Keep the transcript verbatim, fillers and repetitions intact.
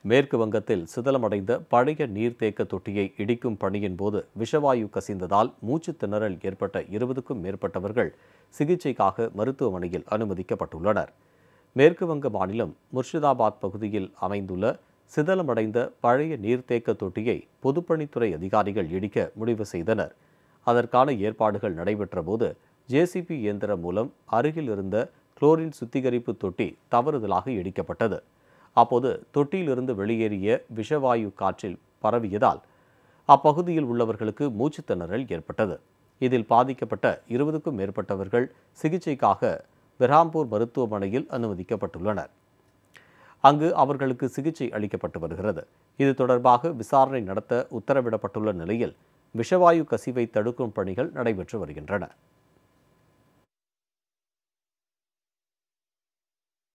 மேற்கு வங்கத்தில் சிதலமடைந்த பழைய நீர்த்தேக்க தொட்டியை இடிக்கும் பணியின் போது விஷவாயு கசிந்ததால் மூச்சு திணறல் ஏற்பட்ட இருபதுக்கும் மேற்பட்டவர்கள் சிகிச்சைக்காக மருத்துவமனையில் அனுமதிக்கப்பட்டுள்ளனர். மேற்கு வங்க மாநிலம் முர்ஷிதாபாத் பகுதியில் அமைந்துள்ள சிதலமடைந்த பழைய நீர்த்தேக்க தொட்டியை பொதுப்பணித்துறை அதிகாரிகள் இடிக்க முடிவு செய்தனர். அதற்கான ஏற்பாடுகள் நடைபெற்ற போது ஜேசிபி இயந்திரம் மூலம் அருகில் இருந்த குளோரின் சுத்திகரிப்பு தொட்டி தவறுதலாக இடிக்கப்பட்டது. அப்போது தொட்டியிலிருந்து வெளியேறிய விஷவாயு காற்றில் பரவியதால் அப்பகுதியில் உள்ளவர்களுக்கு மூச்சு திணறல் ஏற்பட்டது. இதில் பாதிக்கப்பட்ட இருபதுக்கும் மேற்பட்டவர்கள் சிகிச்சைக்காக பெர்ஹாம்பூர் மருத்துவமனையில் அனுமதிக்கப்பட்டுள்ளனர். அங்கு அவர்களுக்கு சிகிச்சை அளிக்கப்பட்டு வருகிறது. இது தொடர்பாக விசாரணை நடத்த உத்தரவிடப்பட்டுள்ள நிலையில் விஷவாயு கசிவை தடுக்கும் பணிகள் நடைபெற்று வருகின்றன.